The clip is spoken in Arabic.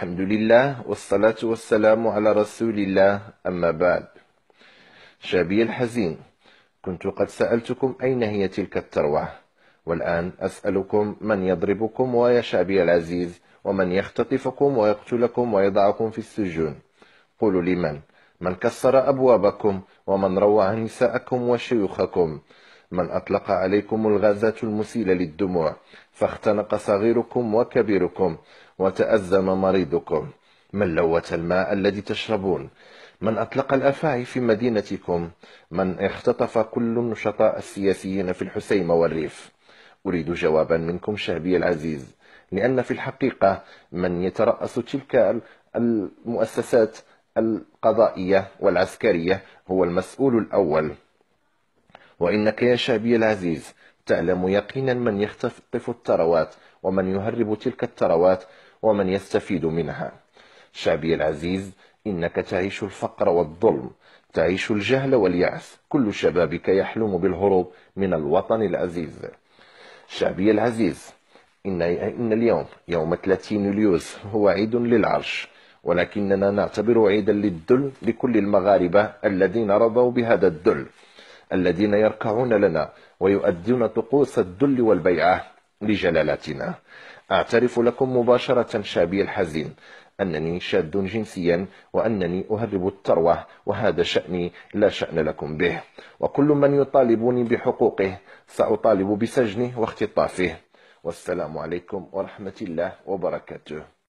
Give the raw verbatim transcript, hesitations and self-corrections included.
الحمد لله والصلاة والسلام على رسول الله، أما بعد. شعبي الحزين، كنت قد سألتكم أين هي تلك الثروة، والآن أسألكم: من يضربكم ويا شعبي العزيز؟ ومن يختطفكم ويقتلكم ويضعكم في السجون؟ قولوا لمن؟ من كسر أبوابكم ومن روع نساءكم وشيوخكم؟ من أطلق عليكم الغازات المسيلة للدموع فاختنق صغيركم وكبيركم وتأزم مريضكم؟ من لوث الماء الذي تشربون؟ من أطلق الأفاعي في مدينتكم؟ من اختطف كل النشطاء السياسيين في الحسيمة والريف؟ أريد جوابا منكم شعبي العزيز، لأن في الحقيقة من يترأس تلك المؤسسات القضائية والعسكرية هو المسؤول الأول. وإنك يا شعبي العزيز تعلم يقينا من يختطف الثروات ومن يهرب تلك الثروات ومن يستفيد منها. شعبي العزيز، إنك تعيش الفقر والظلم، تعيش الجهل واليأس، كل شبابك يحلم بالهروب من الوطن العزيز. شعبي العزيز، إن, إن اليوم يوم ثلاثين يوليوز هو عيد للعرش، ولكننا نعتبر عيدا للذل لكل المغاربة الذين رضوا بهذا الذل، الذين يركعون لنا ويؤدون طقوس الذل والبيعة لجلالتنا. أعترف لكم مباشرة شعبي الحزين أنني شاذ جنسيا، وأنني أهرب الثروة، وهذا شأني لا شأن لكم به. وكل من يطالبني بحقوقه سأطالب بسجنه واختطافه. والسلام عليكم ورحمة الله وبركاته.